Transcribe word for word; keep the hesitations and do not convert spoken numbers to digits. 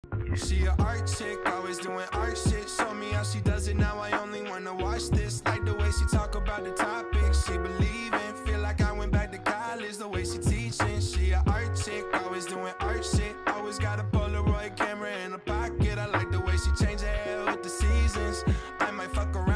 She a art chick, always doing art shit. Show me how she does it, now I only wanna watch this. Like the way she talk about the topics she believe in. Feel like I went back to college, the way she teaching. She a art chick, always doing art shit. Always got a Polaroid camera in her pocket. I like the way she change her hair with the seasons. I might fuck around